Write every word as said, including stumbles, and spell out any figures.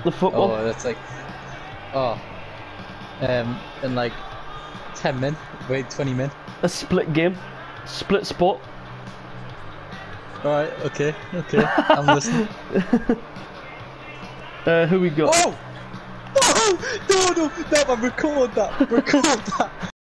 The football. Oh, that's like, oh, um, in like ten min, wait, twenty min. A split game. Split spot. Alright, okay, okay, I'm listening. Uh, who we got? Oh! No! No, no, no, man, record that, record that.